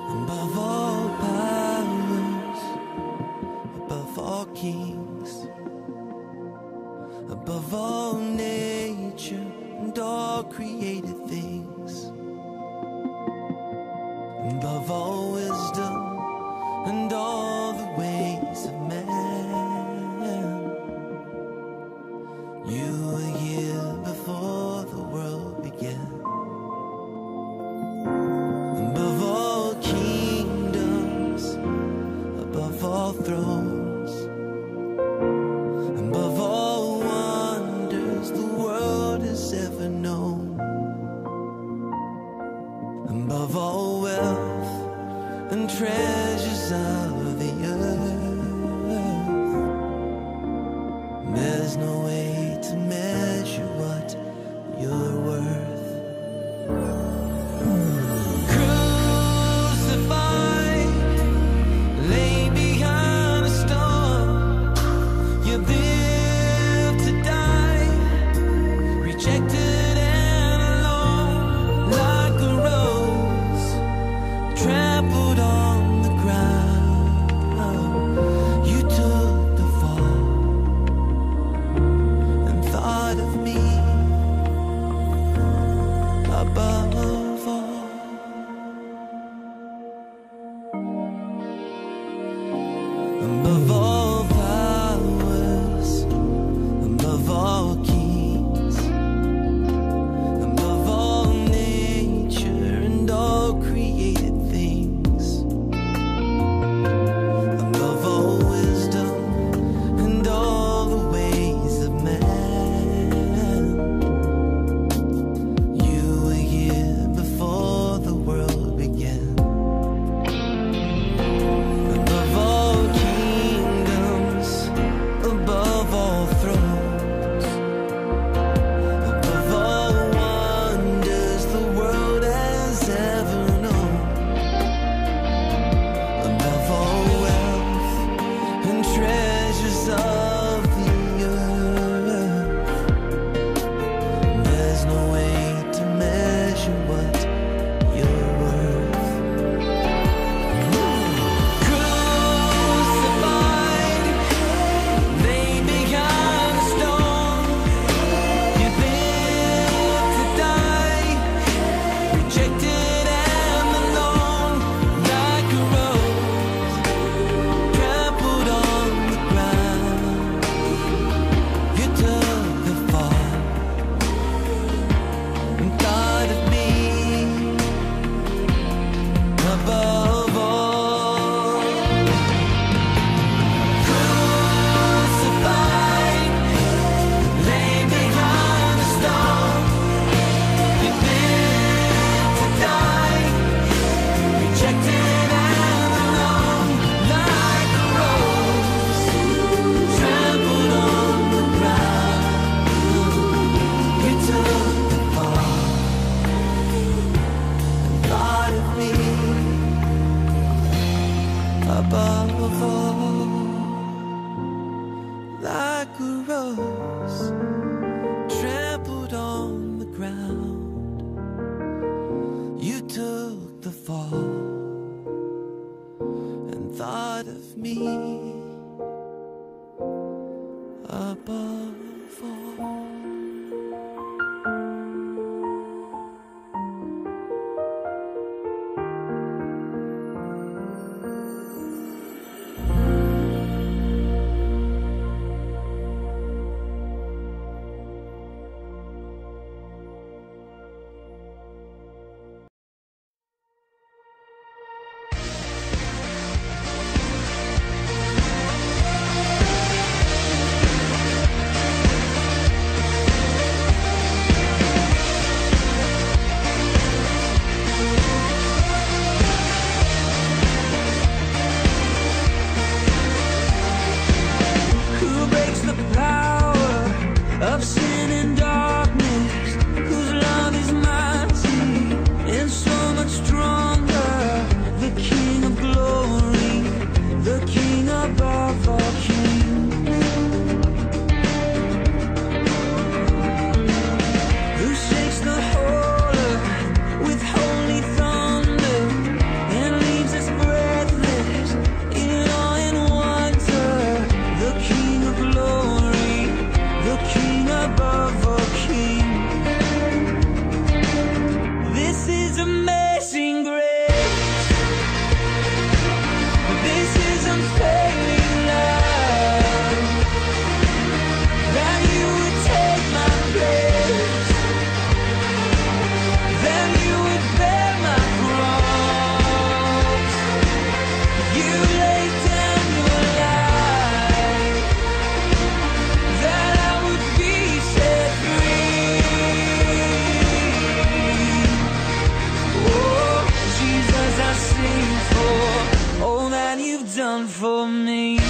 above all powers, above all kings, above all nature and all created things, above all wisdom and all the ways of man. You were here before the world began. Above all kingdoms, above all thrones, above all wonders the world has ever known, above all wealth and treasures of the earth, there's no way to measure what you're worth. Crucified, lay behind a stone, you lived to die, rejected and alone, like a rose trampled on the ground. You took the fall and thought of me above all. Above all powers, above all kings, above all nature and all created things, above all wisdom and all the ways of man. You were here before the world began. Above all kingdoms, above all thrones, above all wonders the world has ever known, above all wealth and treasures of the earth, there's no way to measure what you're worth. Crucified, lay behind a stone, you lived to die, rejected and alone, like a rose trampled on the ground. You took the fall and thought of me above all. Crucified, lay behind a stone, you lived to die, rejected and alone, like a rose trampled on the ground. You took the fall and thought of me above all, like a rose trampled on the ground. You took the fall and thought of me above all. done for me.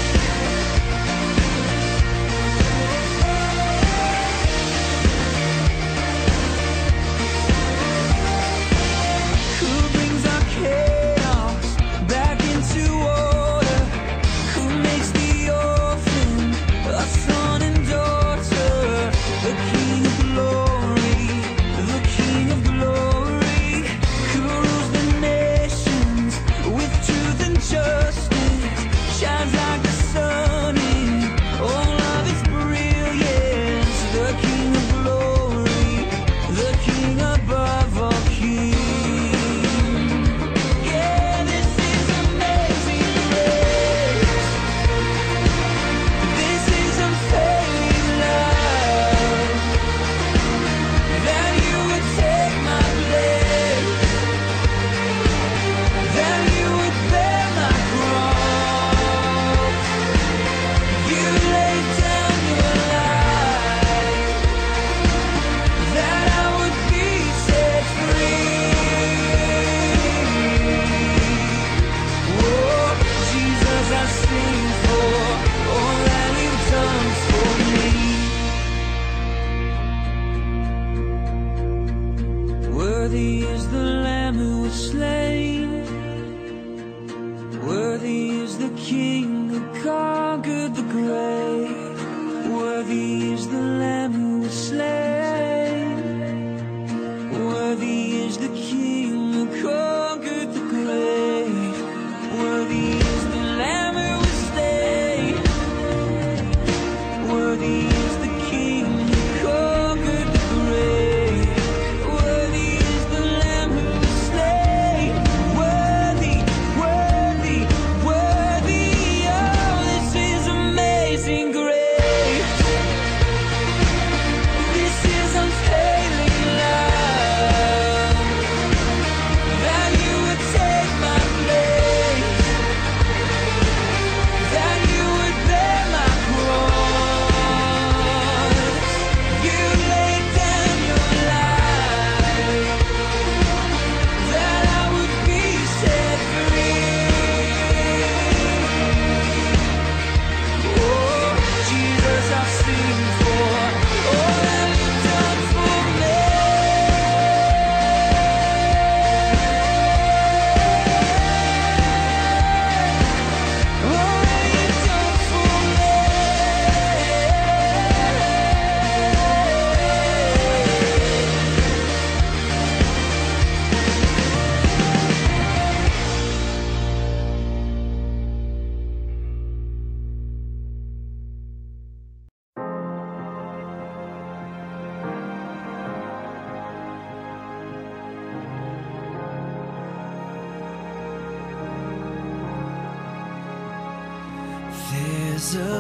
There's a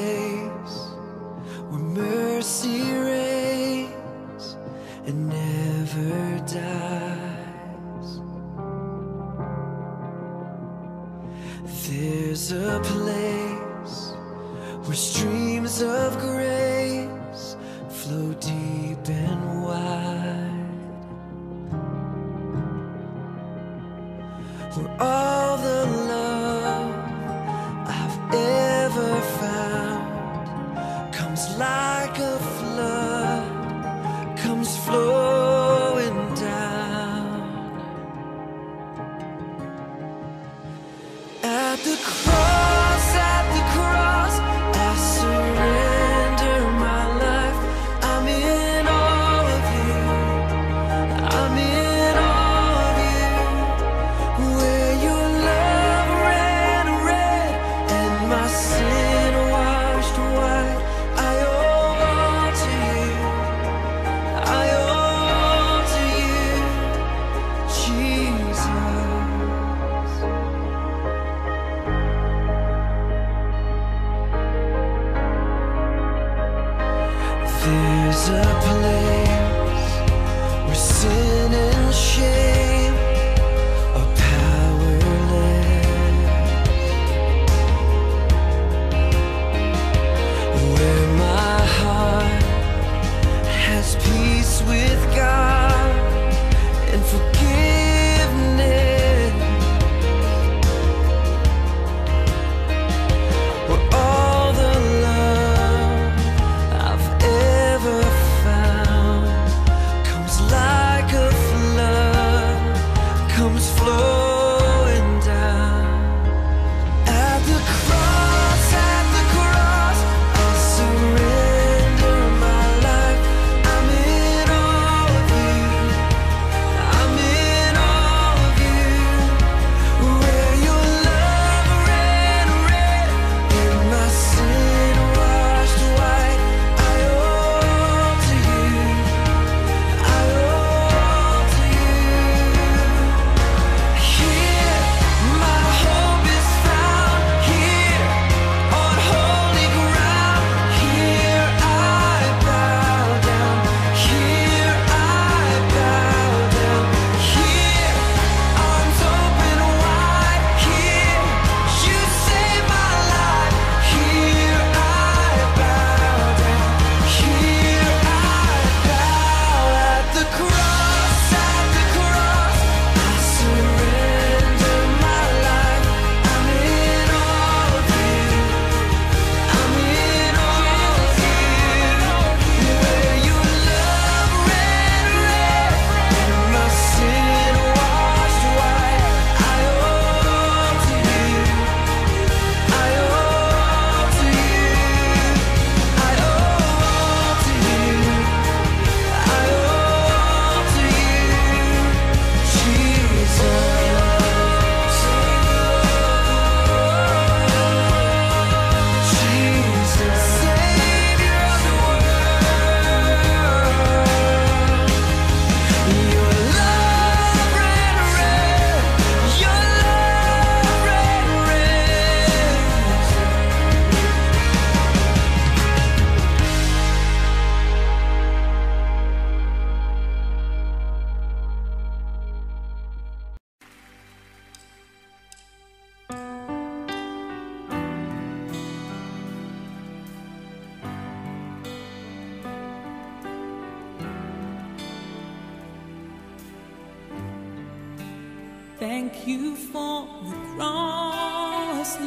place where mercy reigns and never dies. There's a place where streams of grace flow deep and wide, where all the love I've ever found comes like a flood, comes flowing down. At the cross, I surrender my life. I'm in awe of you. I'm in awe of you. Where your love ran red and my sin washed white. I owe all to you. I owe all to you, Jesus. comes flowing down. At the cross, I surrender my life. I'm in all of you. I'm in all of you. Where your love ran red and my sin washed white. I owe to you. I owe to you. Here, my hope is found. Here, on holy ground. Here I bow down. Here I bow down. Here, arms open wide. Here, you save my life. Here I bow down. Here I bow. At the cross, I surrender my life. I'm in all of you. I'm in all of you. Where your love ran red and my sin washed white. I owe to you. I owe to you. I owe to you. I owe to you, Jesus. Jesus, Savior of the world. Your love ran red. Your love ran red. Thank you for the cross,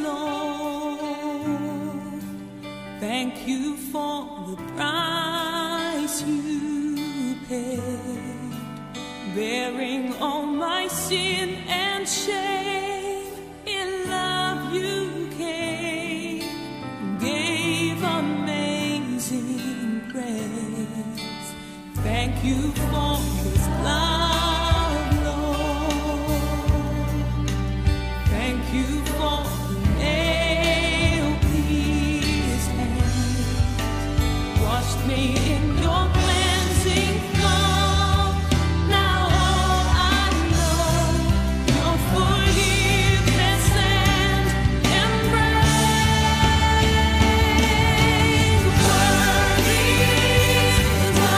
Lord. Thank you for the price you paid, bearing all my sin and shame. In love you came, gave amazing grace. Thank you for this love, Lord. Thank you for the nail-pierced hands, washed me in your cleansing flow. Now all I know, your forgiveness and embrace. Worthy is the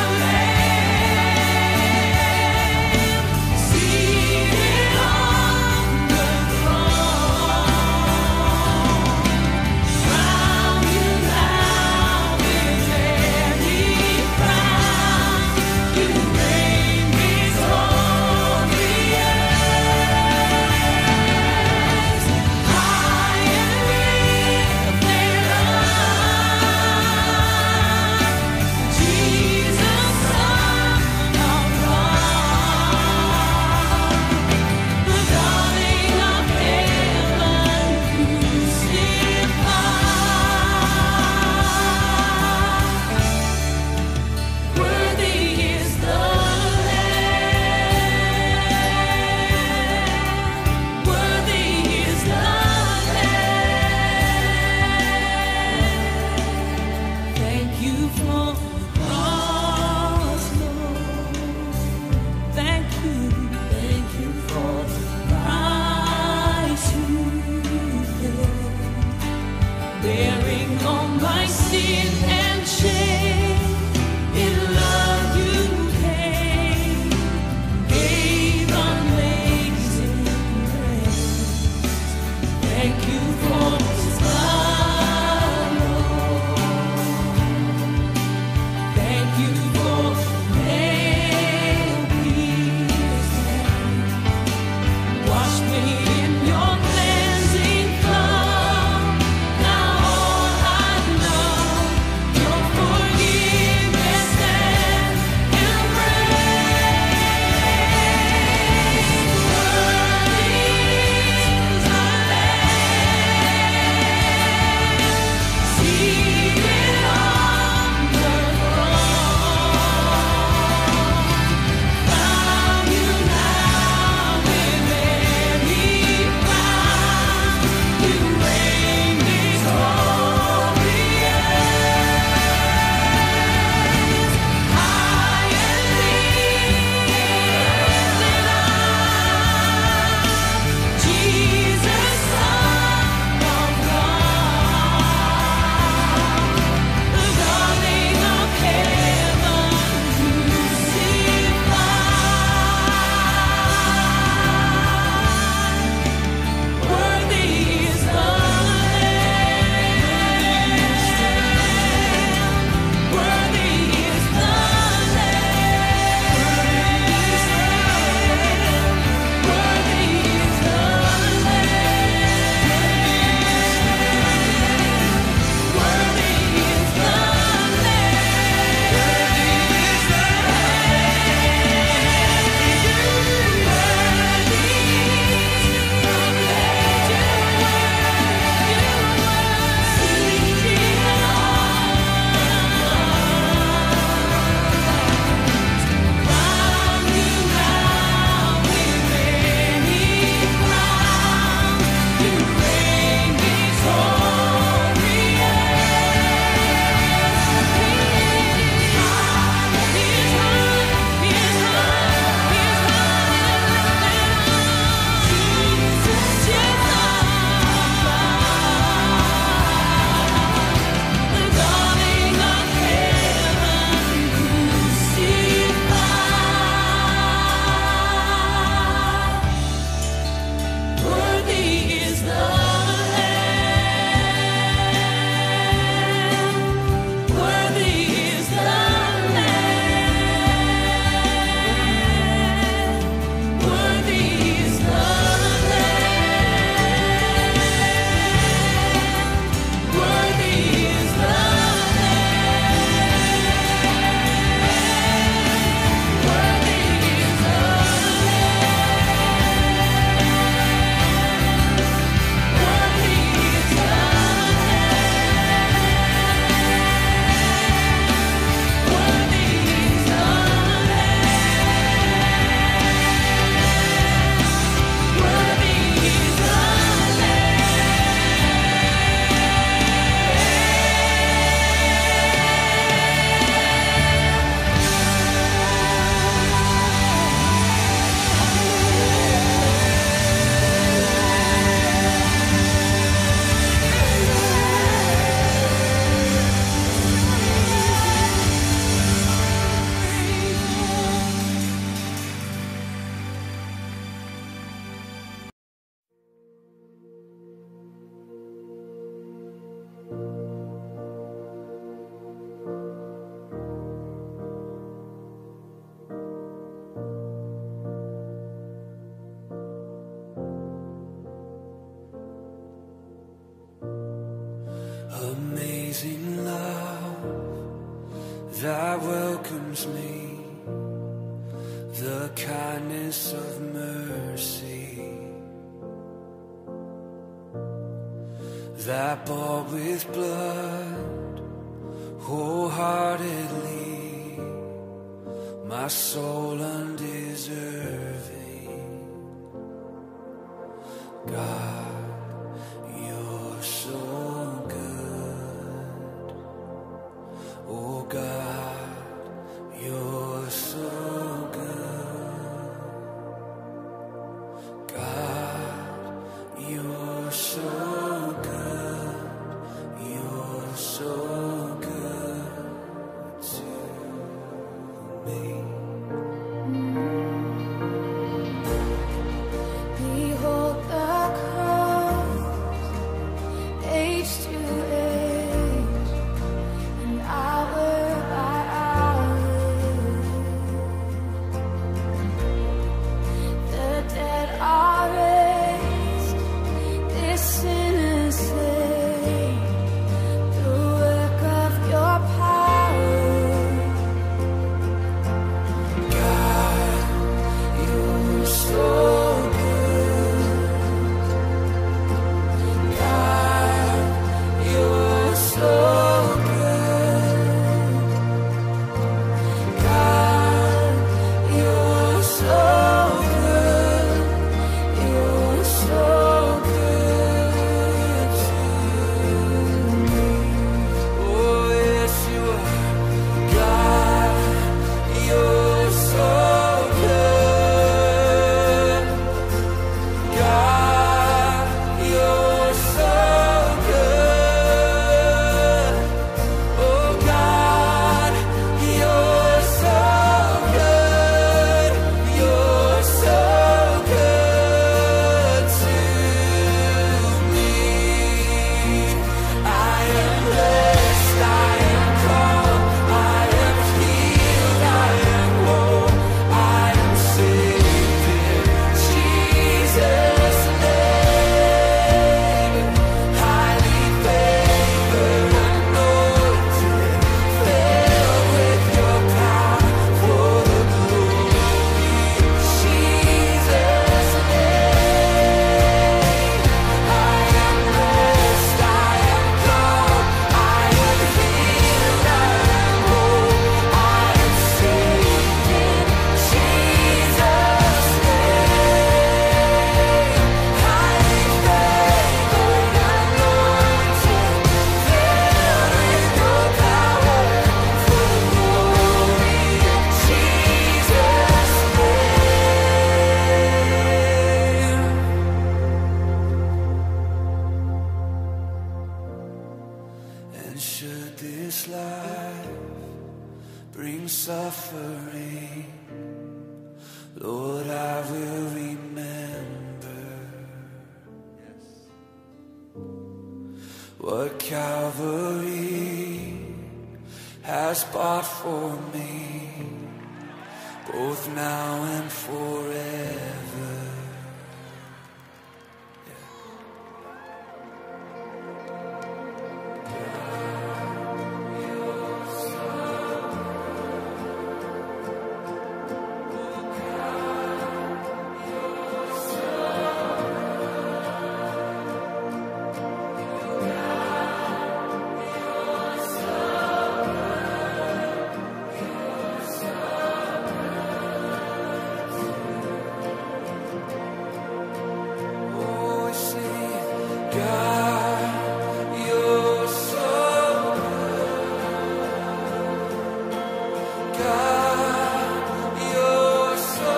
Lamb, seated on the throne. Crown you now with every crown. You reign victorious, high and lifted up. Jesus, Son of God, the darling of heaven, crucified. Worthy is the Lamb. Worthy is the Lamb. Thank you for the cross, Lord. Thank you for the price you paid, bearing all my sin and shame. In love you came, gave amazing grace. Thank you for this love, Lord. Thank you for the nail-pierced hands, washed me in your cleansing flow. Now all I know, your forgiveness and embrace. Worthy amazing love that welcomes me, the kindness of mercy that bought with blood wholeheartedly my soul undeserving. God, you're so good. Oh God, you're so good. God, you're so good. You're so good to me. Behold the cross, age to age, and hour by hour. The dead are raised, this sinner saved, the work of your power. God, you're so good. God, you're so good. God, you're so good. You're so good to me. Oh, yes, you are. God, you're so good. God, you're so good. Oh, God, you're so good. You're so good to me. I am blessed, I am called, I am healed, I am whole, I am saved in Jesus' name. Highly favored, anointed, filled with your power for the glory. Jesus' name. I am blessed, I am called, I am healed, I am whole, I am saved in Jesus' name. Highly favored, anointed, filled with your power for the glory of Jesus' name. And should this life bring suffering, Lord, I will remember what Calvary has bought for me, both now and forever. Oh, I sing, God, you're so good. God, you're so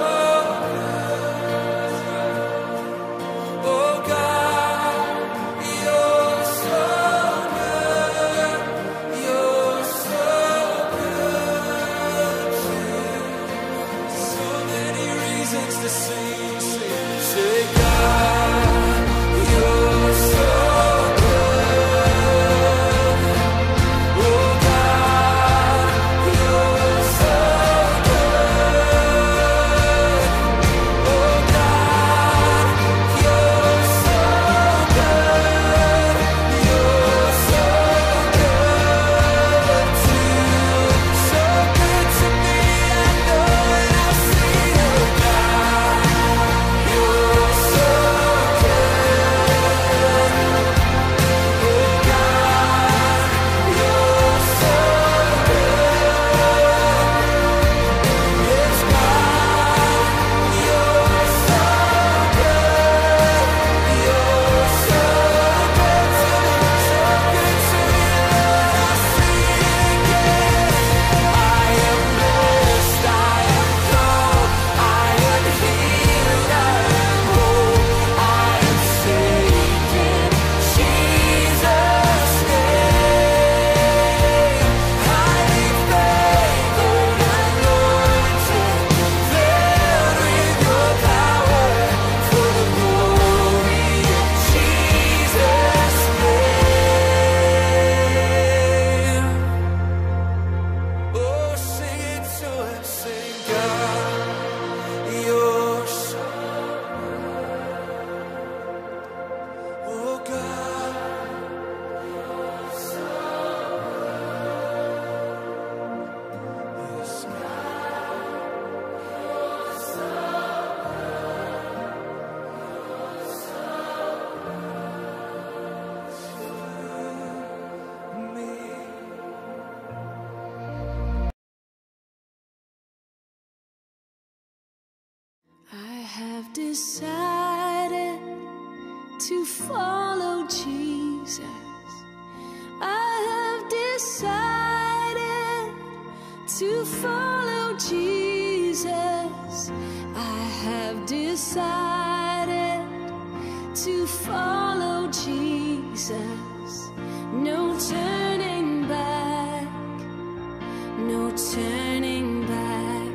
good. Oh, God, you're so good. You're so good to so many reasons to sing. Say, God, you're so to follow Jesus. I have decided to follow Jesus. I have decided to follow Jesus. No turning back, no turning back.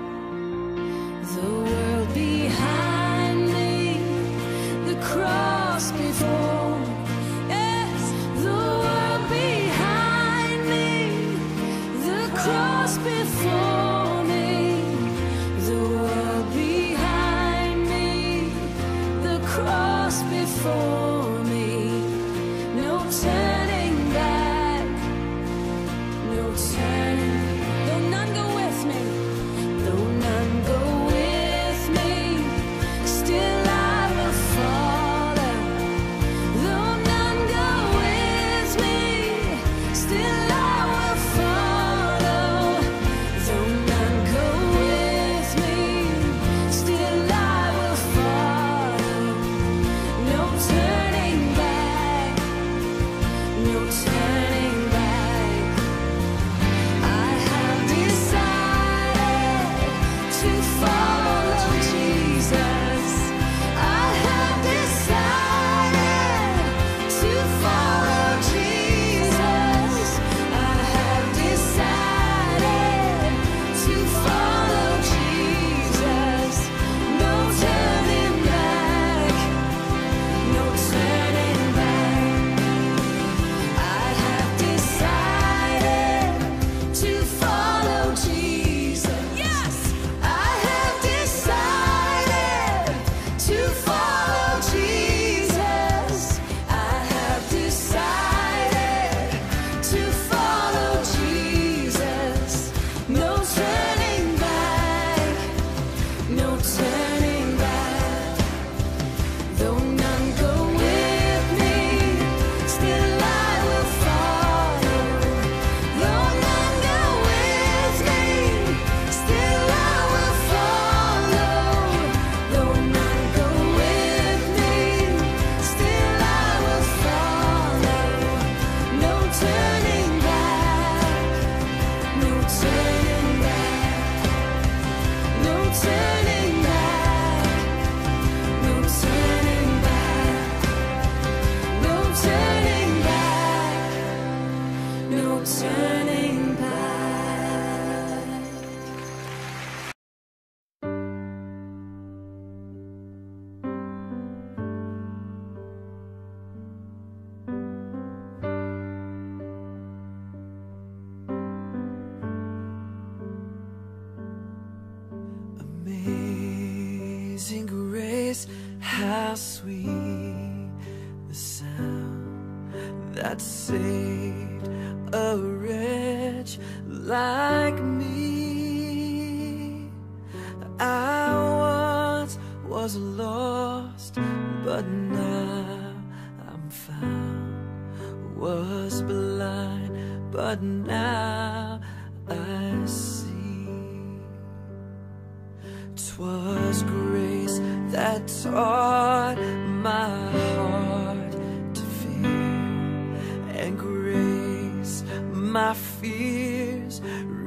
The world behind me, the cross before. Yes, the world behind me, the cross before me. The world behind me, the cross before me. No turning back, no turning. Though none go with me, though none go with me, still I will follow. Though none go with me, still I will follow. Though none go with me, still I will follow. No turning back, no turning back. I have decided to follow Jesus. I have decided to follow Jesus. I have decided to follow Jesus. No turning back, no turning back. I have decided to follow Jesus. Yes, I have decided to follow Jesus. I have decided to follow Jesus. No turning back, no turning back. Though none go with me, still I will follow. Though none go with me, still I will follow. Though none go with me, still I will follow. No turning back, no turning back, no turning back, no turning back, no turning back, no turning back. Amazing grace, how sweet the sound that saved a wretch like me. I once was lost, but now I'm found. Was blind, but now I see. 'Twas grace that taught my heart to fear, and grace my fears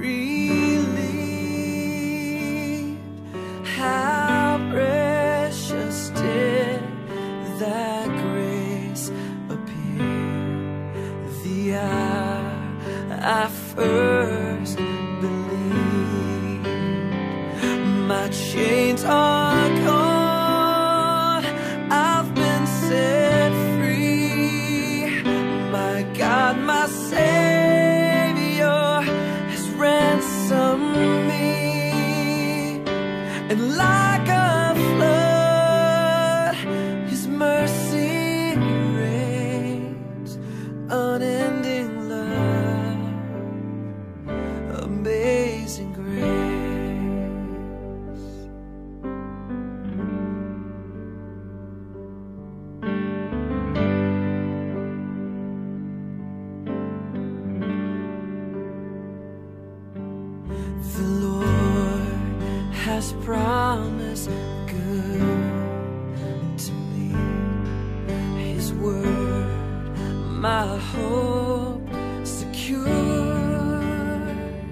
relieved. How precious did that grace appear the hour I first believed. My chains are gone, I've been set free. My God, my Savior has ransomed me. And like a flood, His mercy reigns. Unending love, amazing grace. The Lord has promised good to me. my hope secure.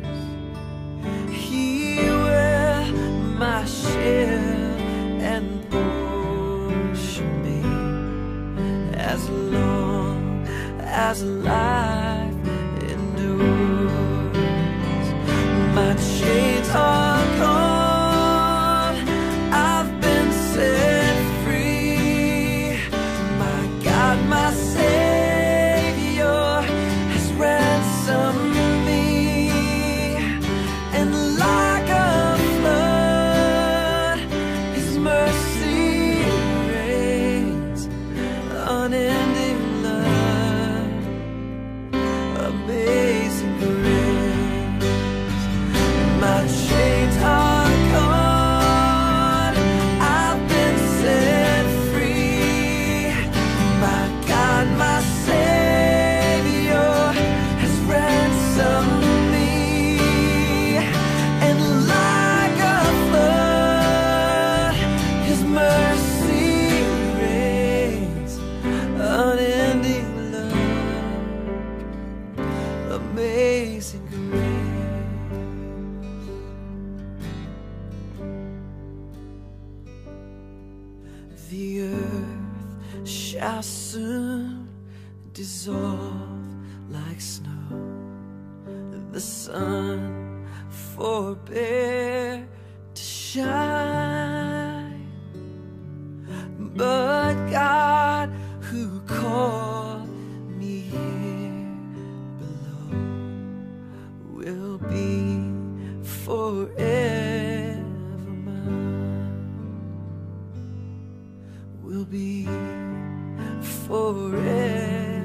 He will my shield and portion be, as long as life endures. My chains are gone, I've been set free. My God, my Savior has ransomed me, and like a flood, His mercy reigns, unending love, amazing grace. My chains are gone, I've been set free. My God, my Savior has ransomed me, and like a flood, His mercy reigns, unending love, amazing grace. The earth shall soon dissolve like snow. The sun forbear to shine, but God who called me here below will be forever mine, will be forever